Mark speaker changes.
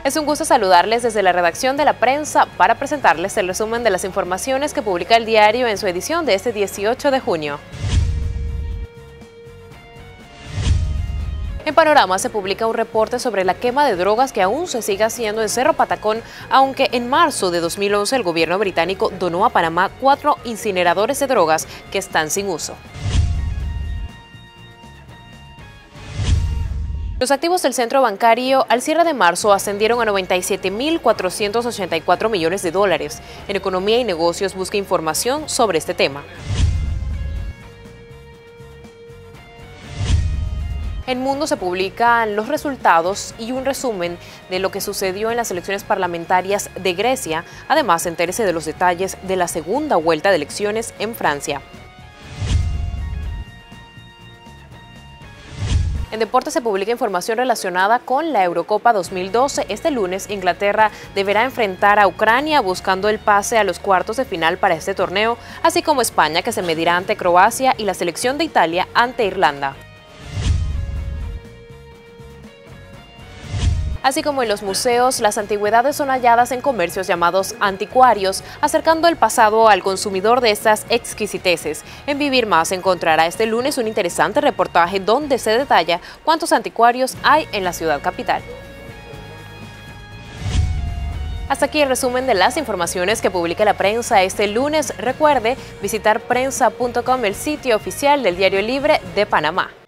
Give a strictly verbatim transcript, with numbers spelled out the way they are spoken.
Speaker 1: Es un gusto saludarles desde la redacción de La Prensa para presentarles el resumen de las informaciones que publica el diario en su edición de este dieciocho de junio. En Panorama se publica un reporte sobre la quema de drogas que aún se sigue haciendo en Cerro Patacón, aunque en marzo de dos mil once el gobierno británico donó a Panamá cuatro incineradores de drogas que están sin uso. Los activos del centro bancario al cierre de marzo ascendieron a noventa y siete mil cuatrocientos ochenta y cuatro millones de dólares. En Economía y Negocios busca información sobre este tema. En Mundo se publican los resultados y un resumen de lo que sucedió en las elecciones parlamentarias de Grecia. Además, entérese de los detalles de la segunda vuelta de elecciones en Francia. En Deportes se publica información relacionada con la Eurocopa dos mil doce. Este lunes, Inglaterra deberá enfrentar a Ucrania buscando el pase a los cuartos de final para este torneo, así como España, que se medirá ante Croacia, y la selección de Italia ante Irlanda. Así como en los museos, las antigüedades son halladas en comercios llamados anticuarios, acercando el pasado al consumidor de estas exquisiteces. En Vivir Más encontrará este lunes un interesante reportaje donde se detalla cuántos anticuarios hay en la ciudad capital. Hasta aquí el resumen de las informaciones que publica La Prensa este lunes. Recuerde visitar prensa punto com, el sitio oficial del Diario Libre de Panamá.